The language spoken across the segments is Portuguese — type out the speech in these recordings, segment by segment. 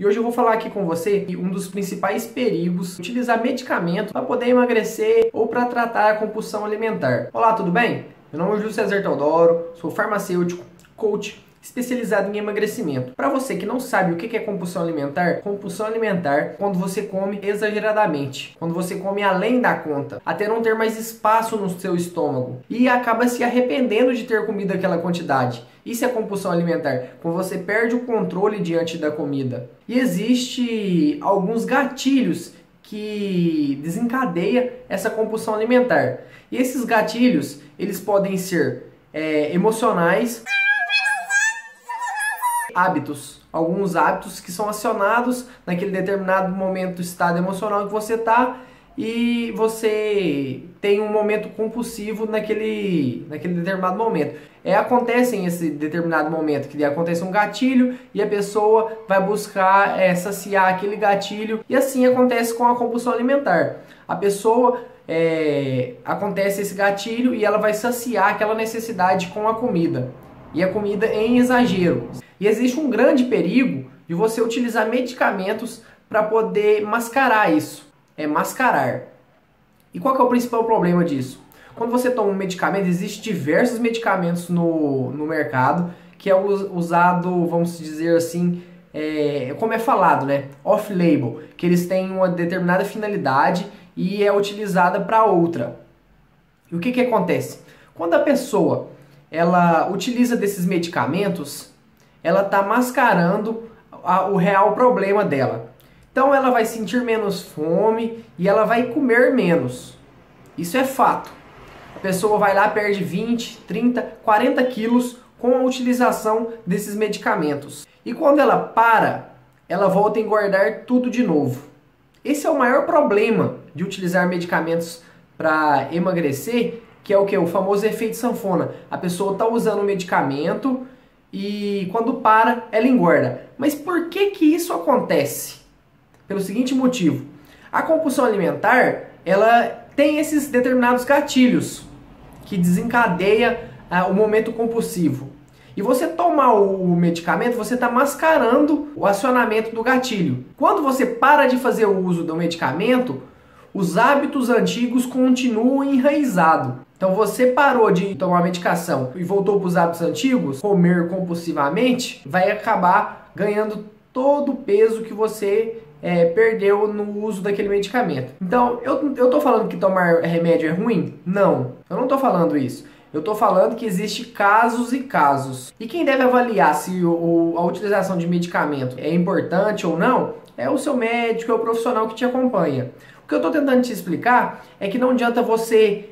E hoje eu vou falar aqui com você um dos principais perigos de utilizar medicamento para poder emagrecer ou para tratar a compulsão alimentar. Olá, tudo bem? Meu nome é Júlio César Teodoro, sou farmacêutico, coach, especializado em emagrecimento. Para você que não sabe o que é compulsão alimentar é quando você come exageradamente, quando você come além da conta, até não ter mais espaço no seu estômago e acaba se arrependendo de ter comido aquela quantidade. Isso é compulsão alimentar, quando você perde o controle diante da comida. E existe alguns gatilhos que desencadeia essa compulsão alimentar. E esses gatilhos, eles podem ser emocionais, hábitos, alguns hábitos que são acionados naquele determinado momento, estado emocional que você está, e você tem um momento compulsivo naquele determinado momento. Acontece em esse determinado momento que acontece um gatilho e a pessoa vai buscar saciar aquele gatilho, e assim acontece com a compulsão alimentar. A pessoa acontece esse gatilho e ela vai saciar aquela necessidade com a comida, e a comida em exagero. E existe um grande perigo de você utilizar medicamentos para poder mascarar isso. Mascarar. E qual que é o principal problema disso? Quando você toma um medicamento, existem diversos medicamentos no mercado que é usado, vamos dizer assim, como é falado, né? Off-label, que eles têm uma determinada finalidade e é utilizada para outra. E o que acontece? Quando a pessoa ela utiliza desses medicamentos, ela está mascarando o real problema dela. Então ela vai sentir menos fome e ela vai comer menos. Isso é fato. A pessoa vai lá, perde 20, 30, 40 quilos com a utilização desses medicamentos. E quando ela para, ela volta a engordar tudo de novo. Esse é o maior problema de utilizar medicamentos para emagrecer, que é o que? O famoso efeito sanfona. A pessoa está usando o medicamento e quando para, ela engorda. Mas por que isso acontece? Pelo seguinte motivo: a compulsão alimentar, ela tem esses determinados gatilhos que desencadeia o momento compulsivo. E você tomar o medicamento, você está mascarando o acionamento do gatilho. Quando você para de fazer o uso do medicamento, os hábitos antigos continuam enraizados. Então você parou de tomar medicação e voltou para os hábitos antigos, comer compulsivamente, vai acabar ganhando todo o peso que você perdeu no uso daquele medicamento. Então, eu tô falando que tomar remédio é ruim? Não, eu não tô falando isso. Eu tô falando que existe casos e casos. E quem deve avaliar se a utilização de medicamento é importante ou não é o seu médico, é o profissional que te acompanha. O que eu tô tentando te explicar é que não adianta você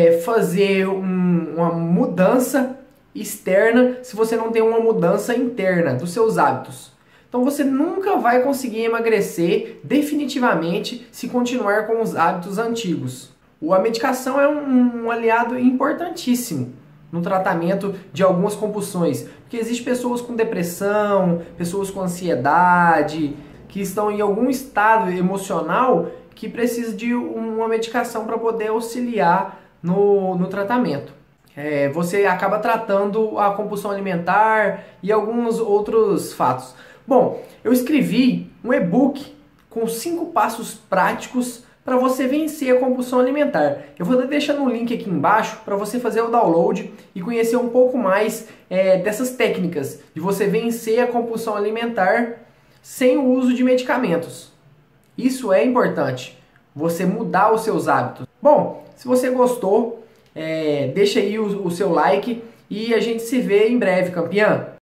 fazer uma mudança externa se você não tem uma mudança interna dos seus hábitos. Então você nunca vai conseguir emagrecer definitivamente se continuar com os hábitos antigos. A medicação é um aliado importantíssimo no tratamento de algumas compulsões, porque existem pessoas com depressão, pessoas com ansiedade, que estão em algum estado emocional que precisa de uma medicação para poder auxiliar no tratamento. Você acaba tratando a compulsão alimentar e alguns outros fatos. Bom, eu escrevi um e-book com 5 passos práticos para você vencer a compulsão alimentar. Eu vou deixar no link aqui embaixo para você fazer o download e conhecer um pouco mais dessas técnicas de você vencer a compulsão alimentar sem o uso de medicamentos. Isso é importante, você mudar os seus hábitos. Bom, se você gostou, deixa aí o seu like e a gente se vê em breve, campeã!